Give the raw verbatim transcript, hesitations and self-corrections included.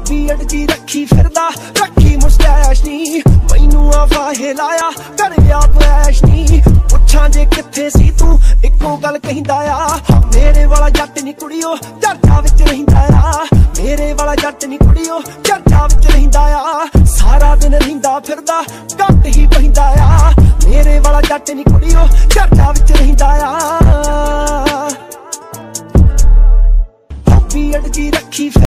beard ਜੀ ਰੱਖੀ ਫਿਰਦਾ ਰੱਖੀ ਮੁਸਟੈਸ਼ ਨੀ ਮੈਨੂੰ ਆ ਫਾਹੇ ਲਾਇਆ ਕਰ ਗਿਆ ਫਲੈਸ਼ ਨੀ ਪੁੱਛਾਂ ਜੇ ਕਿੱਥੇ ਸੀ ਤੂੰ ਇੱਕੋ ਗੱਲ ਕਹਿੰਦਾ ਆ ਮੇਰੇ ਵਾਲਾ ਜੱਟ ਨੀ ਕੁੜੀਓ ਚਰਚਾ ਵਿੱਚ ਰਹਿੰਦਾ ਆ ਮੇਰੇ ਵਾਲਾ ਜੱਟ ਨੀ ਕੁੜੀਓ ਚਰਚਾ ਵਿੱਚ ਰਹਿੰਦਾ ਆ ਸਾਰਾ ਦਿਨ ਰਹਿੰਦਾ ਫਿਰਦਾ ਘੱਟ ਹੀ ਪੈਂਦਾ ਆ ਮੇਰੇ ਵਾਲਾ ਜੱਟ ਨੀ ਕੁੜੀਓ ਚਰਚਾ